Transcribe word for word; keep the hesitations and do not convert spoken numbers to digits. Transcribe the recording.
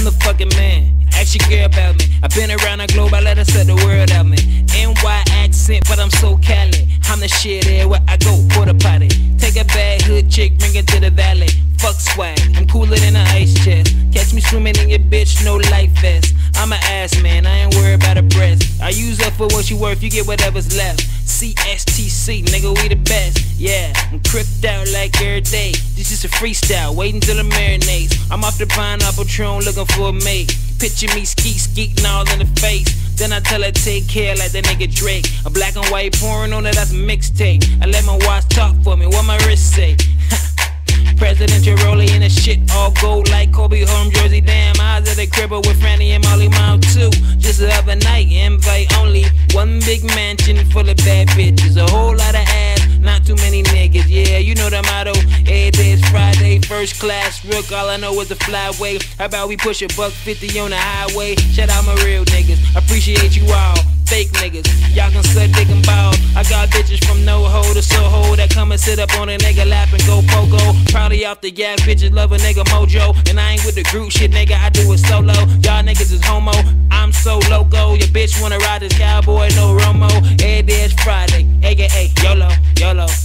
I'm the fucking man. Ask your girl about me. I've been around the globe, I let her set the world out me. N Y accent, but I'm so Cali. I'm the shit everywhere I go, porta potty. Take a bad hood chick, bring it to the valley. Fuck swag, I'm cooler than an ice chest. Catch me swimming in your bitch, no life vest. I'm an ass man, I ain't worried about a breast. I use her for what she worth, you get whatever's left. C S T C, nigga, we the best. Yeah, I'm cripped out like every day. This is a freestyle, wait until it marinates. I'm off the pineapple throne looking for a mate. Picture me skeet skeeting all in the face. Then I tell her take care like the nigga Drake. A black and white pouring on it, that's a mixtape. I let my watch talk for me, what my wrist say. Presidential rollie in the shit, all gold like Kobe home jersey. Damn, I was at the cribber with Franny and Molly Mount too. Just the other night, invite only. One big mansion full of bad bitches, a whole lot of ass, not too many niggas. Yeah, you know the motto. Every day is Friday, first class rook. All I know is the flyway. How about we push a buck fifty on the highway? Shout out my real niggas, appreciate you all. Fake niggas, y'all can suck dick and ball. I got bitches from NoHo to Soho that come and sit up on a nigga lap and go pogo. Probably off the gas, bitches love a nigga mojo. And I ain't with the group shit, nigga, I do it solo. Y'all niggas is homo, I'm so loco. Your bitch wanna ride this cowboy, no Romo. Every day is Friday, aka YOLO, YOLO.